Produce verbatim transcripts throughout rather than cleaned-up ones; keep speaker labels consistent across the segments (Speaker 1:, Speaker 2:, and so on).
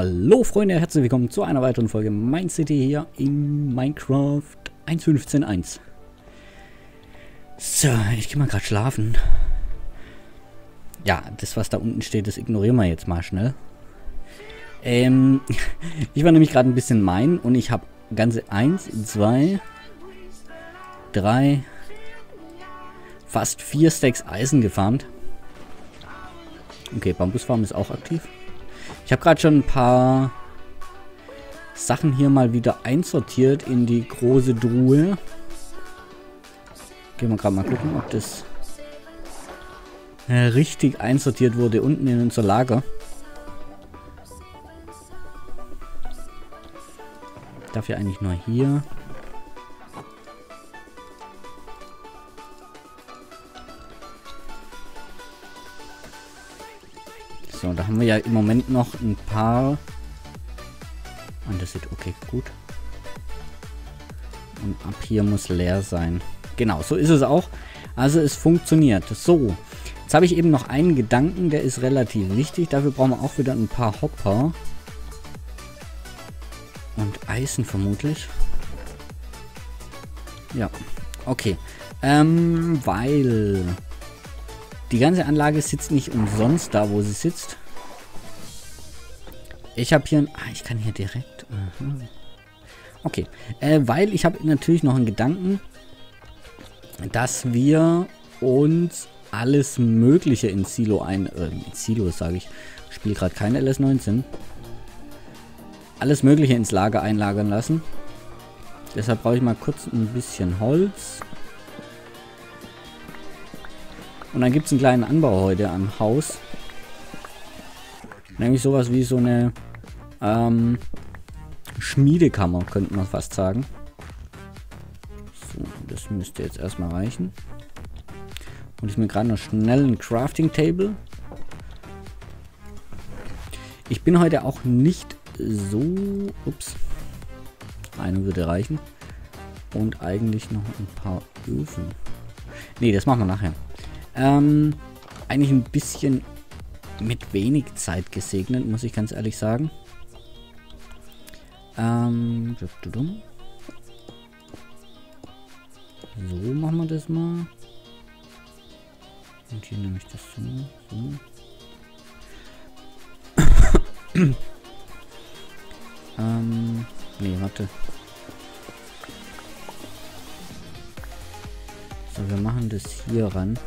Speaker 1: Hallo Freunde, herzlich willkommen zu einer weiteren Folge Mine City hier in Minecraft eins Punkt fünfzehn Punkt eins. So, ich gehe mal gerade schlafen. Ja, das was da unten steht, das ignorieren wir jetzt mal schnell. Ähm, ich war nämlich gerade ein bisschen mine und ich habe ganze eins, zwei, drei, fast vier Stacks Eisen gefarmt. Okay, Bambusfarm ist auch aktiv. Ich habe gerade schon ein paar Sachen hier mal wieder einsortiert in die große Truhe. Gehen wir gerade mal gucken, ob das äh, richtig einsortiert wurde unten in unser Lager. Darf ja eigentlich nur hier. So, da haben wir ja im Moment noch ein paar. Und das sieht okay, gut. Und ab hier muss leer sein. Genau, so ist es auch. Also es funktioniert. So, jetzt habe ich eben noch einen Gedanken, der ist relativ wichtig. Dafür brauchen wir auch wieder ein paar Hopper. Und Eisen vermutlich. Ja, okay. Ähm, weil... Die ganze Anlage sitzt nicht umsonst da, wo sie sitzt. Ich habe hier... Ein, ah, ich kann hier direkt... Aha. Okay. Äh, weil ich habe natürlich noch einen Gedanken, dass wir uns alles Mögliche in Silo ein... Äh, in Silo sage ich. Ich spiele gerade kein L S neunzehn. Alles Mögliche ins Lager einlagern lassen. Deshalb brauche ich mal kurz ein bisschen Holz. Und dann gibt es einen kleinen Anbau heute am Haus. Nämlich sowas wie so eine ähm, Schmiedekammer, könnte man fast sagen. So, das müsste jetzt erstmal reichen. Und ich mir gerade noch schnell ein Crafting Table. Ich bin heute auch nicht so... Ups. Eine würde reichen. Und eigentlich noch ein paar Öfen. Nee, das machen wir nachher. Ähm, eigentlich ein bisschen mit wenig Zeit gesegnet, muss ich ganz ehrlich sagen. Ähm, so machen wir das mal. Und hier nehme ich das so. so. ähm, nee, warte. So, wir machen das hier ran.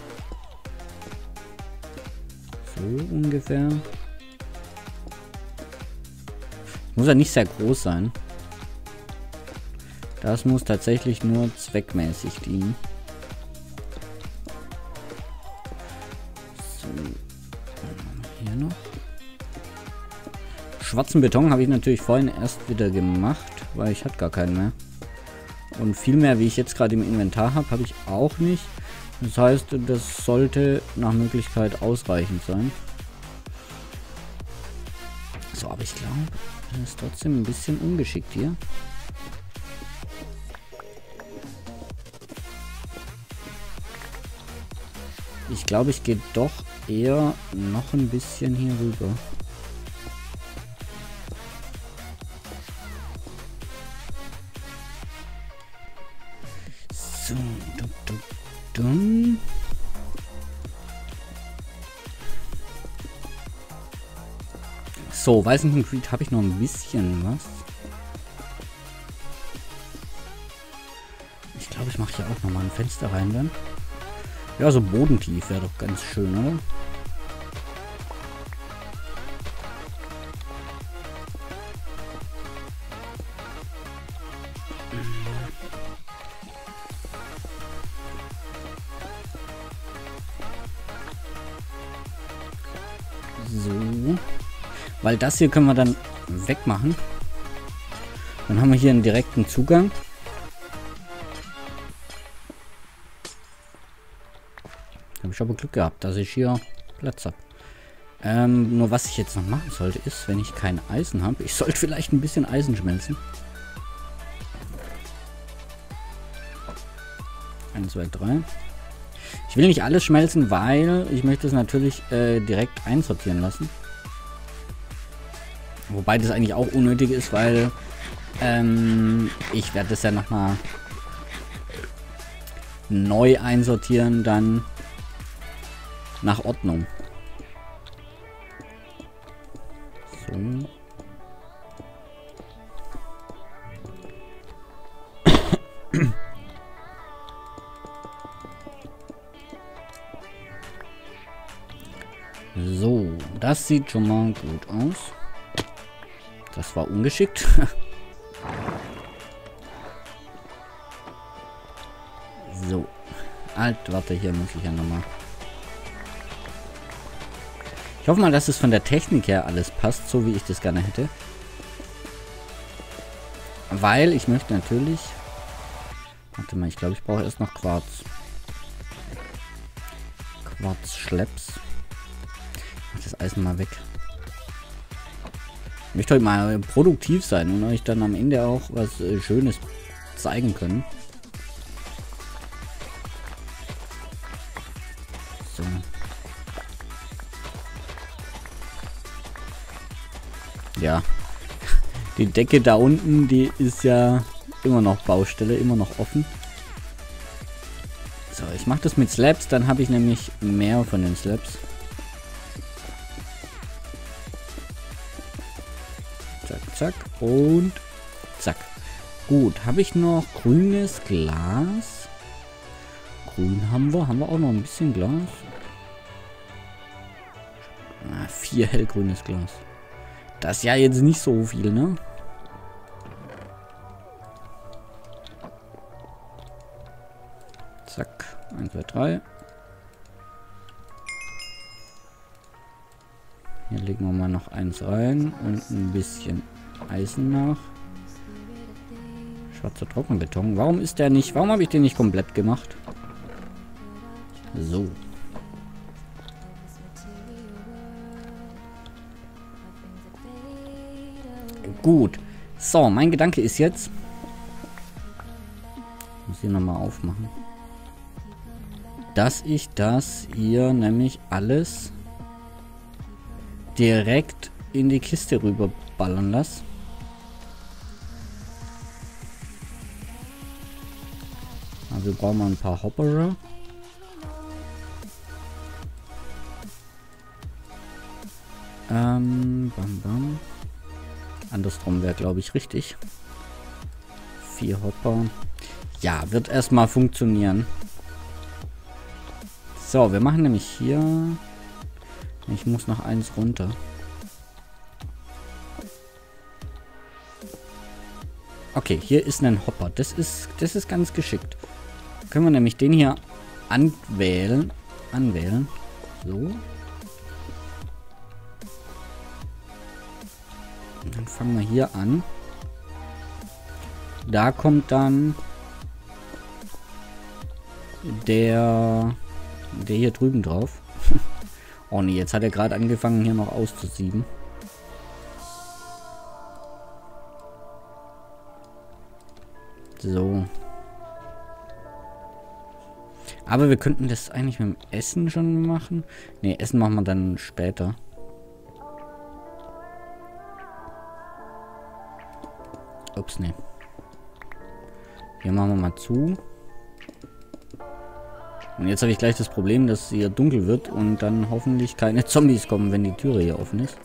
Speaker 1: So ungefähr. Muss ja nicht sehr groß sein. Das muss tatsächlich nur zweckmäßig dienen. So. Hier noch. Schwarzen Beton habe ich natürlich vorhin erst wieder gemacht, weil ich hatte gar keinen mehr. Und viel mehr, wie ich jetzt gerade im Inventar habe, habe ich auch nicht. Das heißt, das sollte nach Möglichkeit ausreichend sein. So, aber ich glaube, das ist trotzdem ein bisschen ungeschickt hier. Ich glaube, ich gehe doch eher noch ein bisschen hier rüber. So, dumm, dumm, dumm. So, Weißen Concrete habe ich noch ein bisschen was. Ich glaube, ich mache hier auch noch mal ein Fenster rein dann. Ja, so bodentief wäre doch ganz schön, oder? So. Weil das hier können wir dann wegmachen. Dann haben wir hier einen direkten Zugang. Habe ich aber Glück gehabt, dass ich hier Platz habe. Ähm, nur was ich jetzt noch machen sollte, ist, wenn ich kein Eisen habe, ich sollte vielleicht ein bisschen Eisen schmelzen. eins, zwei, drei. Ich will nicht alles schmelzen, weil ich möchte es natürlich äh, direkt einsortieren lassen. Wobei das eigentlich auch unnötig ist, weil ähm, ich werde das ja nochmal neu einsortieren, dann nach Ordnung. So. So, das sieht schon mal gut aus. Das war ungeschickt. So. Alt, warte, hier muss ich ja nochmal. Ich hoffe mal, dass es von der Technik her alles passt, so wie ich das gerne hätte. Weil ich möchte natürlich... Warte mal, ich glaube, ich brauche erst noch Quarz. Quarz-Schlepps. Mach das Eisen mal weg. Ich möchte heute mal produktiv sein und euch dann am Ende auch was äh, Schönes zeigen können. So. Ja. Die Decke da unten, die ist ja immer noch Baustelle, immer noch offen. So, ich mache das mit Slabs, dann habe ich nämlich mehr von den Slabs. Zack, zack und zack. Gut, habe ich noch grünes Glas? Grün haben wir. Haben wir auch noch ein bisschen Glas? Ah, vier hellgrünes Glas. Das ist ja jetzt nicht so viel, ne? Zack. eins, zwei, drei. Hier legen wir mal noch eins rein und ein bisschen Eisen nach. Schwarzer Trockenbeton. Warum ist der nicht? Warum habe ich den nicht komplett gemacht? So. Gut. So, mein Gedanke ist jetzt... Ich muss hier nochmal aufmachen. Dass ich das hier nämlich alles direkt in die Kiste rüberballern lasse. Also brauchen wir ein paar Hopperer. Ähm, bam, bam. Andersrum wäre, glaube ich, richtig. Vier Hopper. Ja, wird erstmal funktionieren. So, wir machen nämlich hier... Ich muss noch eins runter. Okay, hier ist ein Hopper. Das ist, das ist ganz geschickt. Können wir nämlich den hier anwählen. Anwählen. So. Dann fangen wir hier an. Da kommt dann der, der hier drüben drauf. Oh ne, jetzt hat er gerade angefangen hier noch auszusieben. So. Aber wir könnten das eigentlich mit dem Essen schon machen. Ne, Essen machen wir dann später. Ups, ne. Hier machen wir mal zu. Und jetzt habe ich gleich das Problem, dass hier dunkel wird und dann hoffentlich keine Zombies kommen, wenn die Türe hier offen ist.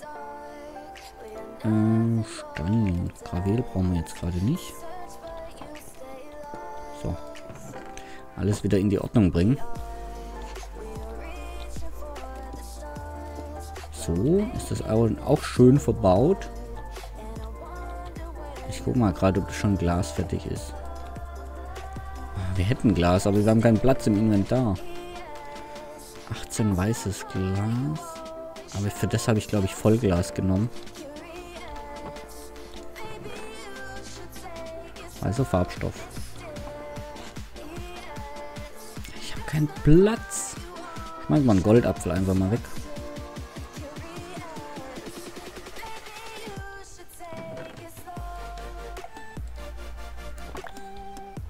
Speaker 1: Äh, Stein. Gravel brauchen wir jetzt gerade nicht. So. Alles wieder in die Ordnung bringen. So, ist das auch schön verbaut. Ich guck mal gerade, ob schon Glas fertig ist. Wir hätten Glas, aber wir haben keinen Platz im Inventar. achtzehn weißes Glas. Aber für das habe ich, glaube ich, Vollglas genommen. Weißer Farbstoff. Ich habe keinen Platz. Schmeiß mal einen Goldapfel einfach mal weg.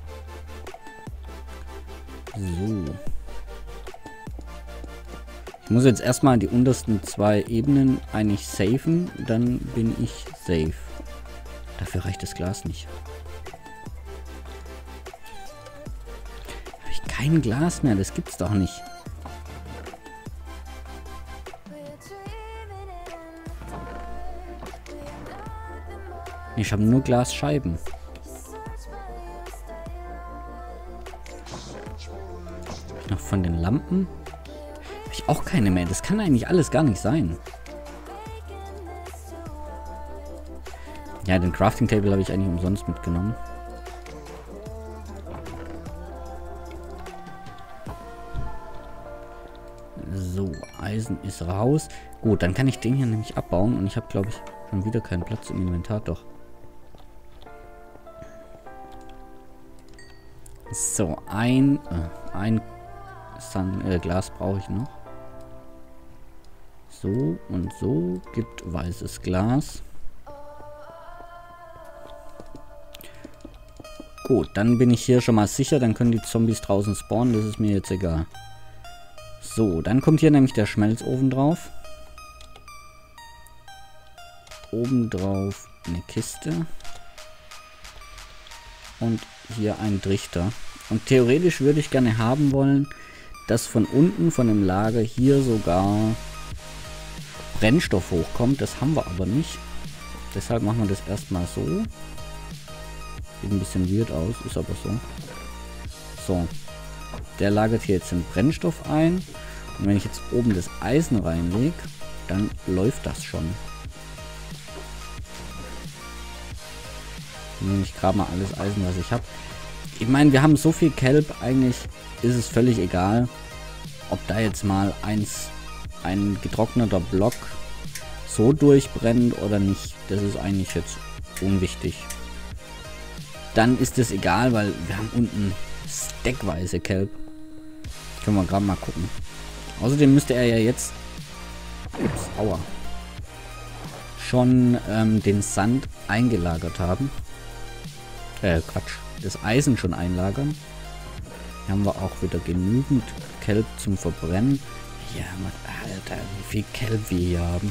Speaker 1: Ich muss jetzt erstmal die untersten zwei Ebenen eigentlich safen, dann bin ich safe. Dafür reicht das Glas nicht. Habe ich kein Glas mehr, das gibt's doch nicht. Ich habe nur Glasscheiben. Hab ich noch von den Lampen? Habe ich auch keine mehr. Das kann eigentlich alles gar nicht sein. Ja, den Crafting Table habe ich eigentlich umsonst mitgenommen. So, Eisen ist raus. Gut, dann kann ich den hier nämlich abbauen. Und ich habe, glaube ich, schon wieder keinen Platz im Inventar. Doch. So, ein, äh, ein Sun, äh, Glas brauche ich noch. So und so gibt weißes Glas. Gut, dann bin ich hier schon mal sicher. Dann können die Zombies draußen spawnen. Das ist mir jetzt egal. So, dann kommt hier nämlich der Schmelzofen drauf. Oben drauf eine Kiste. Und hier ein Trichter. Und theoretisch würde ich gerne haben wollen, dass von unten, von dem Lager hier sogar Brennstoff hochkommt. Das haben wir aber nicht. Deshalb machen wir das erstmal so. Sieht ein bisschen weird aus, ist aber so. So. Der lagert hier jetzt den Brennstoff ein. Und wenn ich jetzt oben das Eisen reinlege, dann läuft das schon. Nehme ich gerade mal alles Eisen, was ich habe. Ich meine, wir haben so viel Kelp, eigentlich ist es völlig egal, ob da jetzt mal eins, ein getrockneter Block so durchbrennt oder nicht. Das ist eigentlich jetzt unwichtig. Dann ist es egal, weil wir haben unten stackweise Kelp. Können wir gerade mal gucken. Außerdem müsste er ja jetzt ups, aua, schon ähm, den Sand eingelagert haben. Äh, Quatsch. Das Eisen schon einlagern. Hier haben wir auch wieder genügend Kelp zum Verbrennen. Ja, Alter, wie viel Kelp wir hier haben.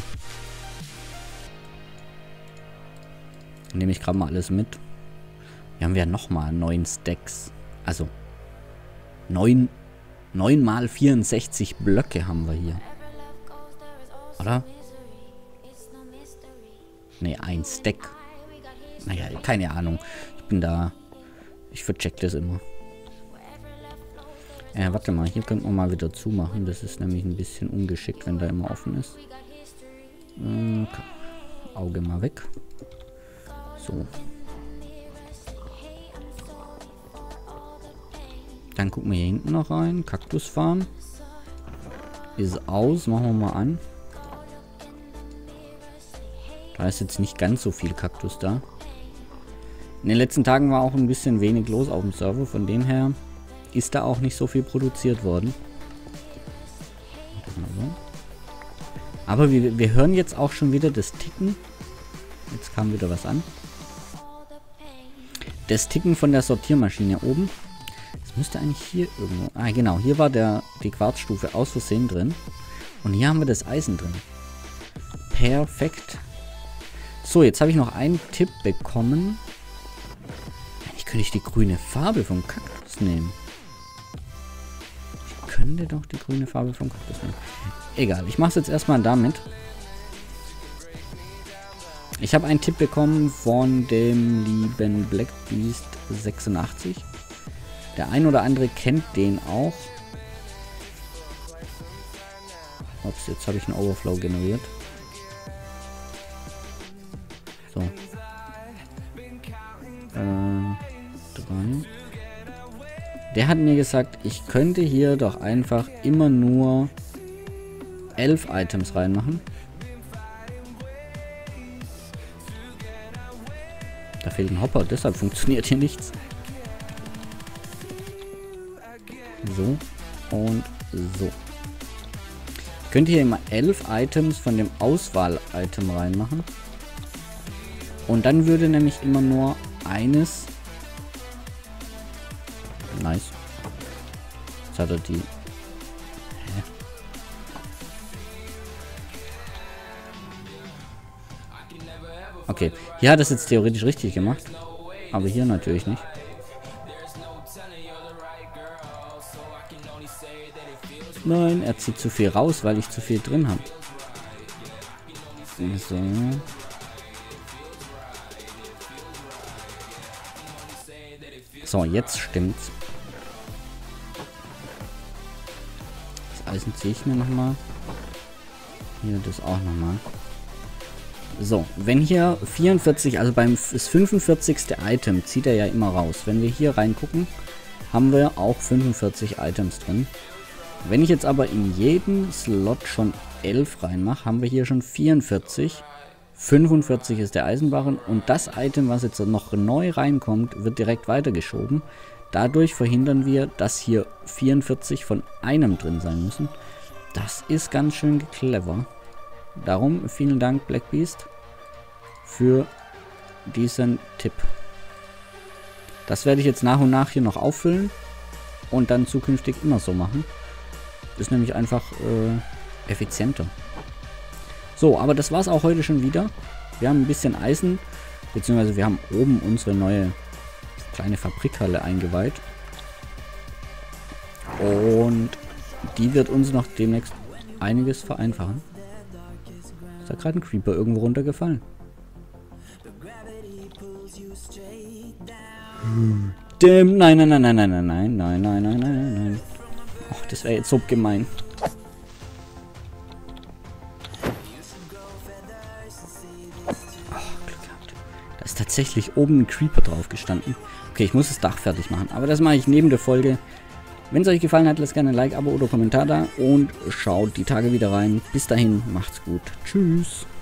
Speaker 1: Nehme ich gerade mal alles mit. Hier haben wir nochmal neun Stacks. Also neun, neun mal vierundsechzig Blöcke haben wir hier. Oder? Ne, ein Stack. Naja, keine Ahnung. Ich bin da... Ich vercheck das immer. Äh, warte mal. Hier könnten wir mal wieder zumachen. Das ist nämlich ein bisschen ungeschickt, wenn da immer offen ist. Äh, Auge mal weg. So. Dann gucken wir hier hinten noch rein. Kaktusfarm. Ist aus. Machen wir mal an. Da ist jetzt nicht ganz so viel Kaktus da. In den letzten Tagen war auch ein bisschen wenig los auf dem Server. Von dem her ist da auch nicht so viel produziert worden. Aber wir, wir hören jetzt auch schon wieder das Ticken. Jetzt kam wieder was an. Das Ticken von der Sortiermaschine oben. Das müsste eigentlich hier irgendwo... Ah, genau. Hier war der, die Quarzstufe aus Versehen drin. Und hier haben wir das Eisen drin. Perfekt. So, jetzt habe ich noch einen Tipp bekommen. Eigentlich könnte ich die grüne Farbe vom Kaktus nehmen. Ich könnte doch die grüne Farbe vom Kaktus nehmen. Egal, ich mache es jetzt erstmal damit. Ich habe einen Tipp bekommen von dem lieben Blackbeast sechsundachtzig. Der ein oder andere kennt den auch. Ups, jetzt habe ich einen Overflow generiert. So. Äh, drei. Der hat mir gesagt, ich könnte hier doch einfach immer nur elf Items reinmachen. Da fehlt ein Hopper, deshalb funktioniert hier nichts. So und so. Ich könnte hier immer elf Items von dem Auswahl-Item reinmachen. Und dann würde nämlich immer nur eines... Nice. Jetzt hat er die... Hä? Okay, hier hat es jetzt theoretisch richtig gemacht. Aber hier natürlich nicht. Nein, er zieht zu viel raus, weil ich zu viel drin habe. So. So, jetzt stimmt's. Das Eisen ziehe ich mir nochmal. Hier das auch nochmal. So, wenn hier vierundvierzig, also beim das fünfundvierzigste Item zieht er ja immer raus. Wenn wir hier reingucken, haben wir auch fünfundvierzig Items drin. Wenn ich jetzt aber in jeden Slot schon elf reinmache, haben wir hier schon vierundvierzig. fünfundvierzig ist der Eisenbarren und das Item, was jetzt noch neu reinkommt, wird direkt weitergeschoben. Dadurch verhindern wir, dass hier vierundvierzig von einem drin sein müssen. Das ist ganz schön clever. Darum vielen Dank, Blackbeast, für diesen Tipp. Das werde ich jetzt nach und nach hier noch auffüllen und dann zukünftig immer so machen. Ist nämlich einfach äh, effizienter. So, aber das war es auch heute schon wieder. Wir haben ein bisschen Eisen, beziehungsweise wir haben oben unsere neue kleine Fabrikhalle eingeweiht. Und die wird uns noch demnächst einiges vereinfachen. Ist da gerade ein Creeper irgendwo runtergefallen? Hm. Dem, nein, nein, nein, nein, nein, nein, nein, nein, nein, nein, nein, nein. Ach, das wäre jetzt so gemein. Oh, Glück gehabt. Da ist tatsächlich oben ein Creeper drauf gestanden. Okay, ich muss das Dach fertig machen, aber das mache ich neben der Folge. Wenn es euch gefallen hat, lasst gerne ein Like, Abo oder Kommentar da und schaut die Tage wieder rein. Bis dahin, macht's gut. Tschüss.